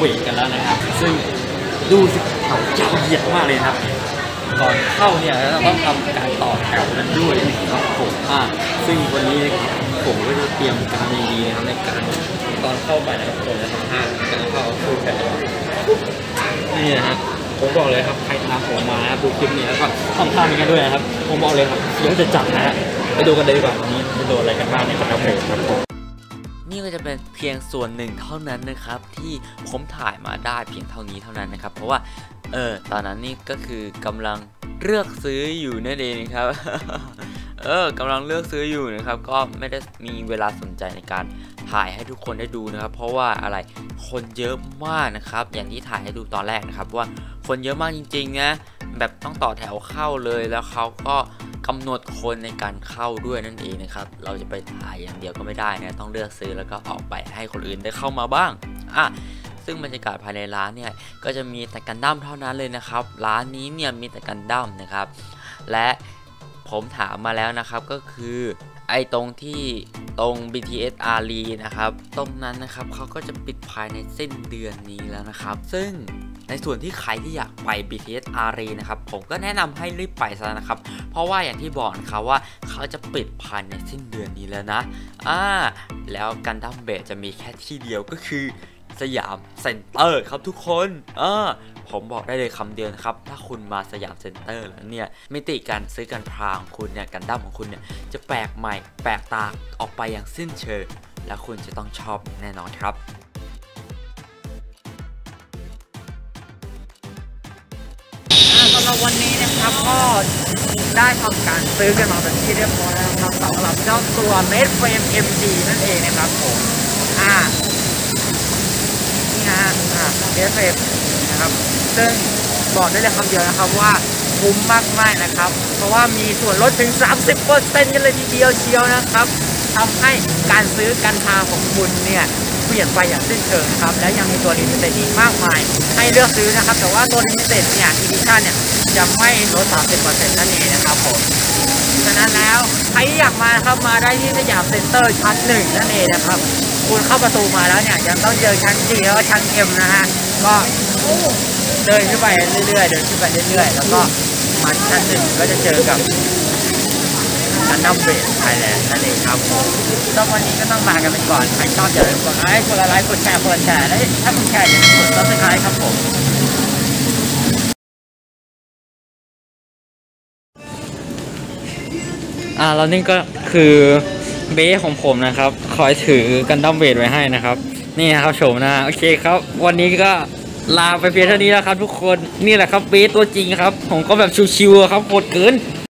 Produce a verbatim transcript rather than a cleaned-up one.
เวทกันแล้วนะครับซึ่งดูสิแถวยาวเหยียดมากเลยครับก่อนเข้าเนี่ยเราต้องทำการต่อแถวนั้นด้วยนะครับผมอ่าซึ่งวันนี้ผมก็จะเตรียมการดีๆนะครับในการตอนเข้าไปนะครับผมจะทำท่าการเข้าคู่กันนี่นะฮะผมบอกเลยครับใครตามผมมาดูคลิปนี้แล้วก็ทำท่านี้กันด้วยนะครับผมบอกเลยครับเสียงจะจัดนะฮะไปดูกันเลยดีกว่าวันนี้จะโดนอะไรกันบ้างในคอนเทนต์ครับผมนี่ก็จะเป็นเพียงส่วนหนึ่งเท่านั้นนะครับที่ผมถ่ายมาได้เพียงเท่านี้เท่านั้นนะครับเพราะว่าเออตอนนั้นนี่ก็คือกำลังเลือกซื้ออยู่นั่นเองครับ เออกำลังเลือกซื้ออยู่นะครับก็ไม่ได้มีเวลาสนใจในการถ่ายให้ทุกคนได้ดูนะครับเพราะว่าอะไรคนเยอะมากนะครับอย่างที่ถ่ายให้ดูตอนแรกนะครับว่าคนเยอะมากจริงๆนะแบบต้องต่อแถวเข้าเลยแล้วเขาก็กำหนดคนในการเข้าด้วยนั่นเองนะครับเราจะไปถ่ายอย่างเดียวก็ไม่ได้นะต้องเลือกซื้อแล้วก็ออกไปให้คนอื่นได้เข้ามาบ้างอ่ะซึ่งบรรยากาศภายในร้านเนี่ยก็จะมีแต่กันดั้มเท่านั้นเลยนะครับร้านนี้เนี่ยมีแต่กันดั้มนะครับและผมถามมาแล้วนะครับก็คือไอ้ตรงที่ตรง บี ที เอส อารีนะครับตรงนั้นนะครับเขาก็จะปิดภายในสิ้นเดือนนี้แล้วนะครับซึ่งในส่วนที่ใครที่อยากไป บี ที เอส อารี นะครับผมก็แนะนำให้รีบไปซะนะครับเพราะว่าอย่างที่บอกนะครับว่าเขาจะปิดภายในสิ้นเดือนนี้แล้วนะอ่าแล้วกันดั้มเบสจะมีแค่ที่เดียวก็คือสยามเซ็นเตอร์ครับทุกคนอ่าผมบอกได้เลยคำเดียวนะครับถ้าคุณมาสยามเซ็นเตอร์แล้วเนี่ยมิติการซื้อกันพรางคุณเนี่ยกันดั้มของคุณเนี่ยจะแปลกใหม่แปลกตาออกไปอย่างสิ้นเชิงและคุณจะต้องชอบแน่นอนครับสำหรับวันนี้นะครับก็ได้ทำการซื้อกันมาเป็นที่เรียบร้อยแล้วครับสำหรับเจ้าตัว Made Frame เอ็ม ดี นั่นเองนะครับผมอ่านี่ฮะอ่า Made Frame นะครับซึ่งบอกได้เลยคำเดียวนะครับว่าคุ้มมากๆนะครับเพราะว่ามีส่วนลดถึง สามสิบเปอร์เซ็นต์ กันเลยทีเดียวเชียวนะครับทำให้การซื้อการทาของคุณเนี่ยเปลี่ยนไปอย่างสิ้นเชิงครับและยังมีตัวลิมิเต็ดอีกมากมายให้เลือกซื้อนะครับแต่ว่าตัวลิมิเต็ดเนี่ยอีดิชั่นเนี่ยจะไม่ลด สามสิบเปอร์เซ็นต์ นั่นเองนะครับผมฉะนั้นแล้วใครอยากมาครับมาได้ที่สยามเซ็นเตอร์ชั้นหนึ่งนั่นเองนะครับคุณเข้าประตูมาแล้วเนี่ยยังต้องเจอชั้น จี แล้วก็ชั้น เอ็ม นะฮะก็เดินขึ้นไปเรื่อยๆเดินขึ้นไปเรื่อยๆแล้วก็มาชั้นหนึ่งก็จะเจอกับกันดั้มเบสไทยแลนด์นั่นเองครับผมสำหรับวันนี้ก็ต้องลากันไปก่อนใครชอบอย่าลืมกดไลค์กดไลค์กดแชร์กดแชร์และถ้าคุณแชร์อย่าลืมกดซับสไครบ์ครับผมอ่าแล้วนี่ก็คือเบสของผมนะครับคอยถือกันดั้มเบสไว้ให้นะครับนี่นะครับโฉมหน้าโอเคครับวันนี้ก็ลาไปเพียงเท่านี้แล้วครับทุกคนนี่แหละครับเบสตัวจริงครับผมก็แบบชิวๆครับโหดเกิน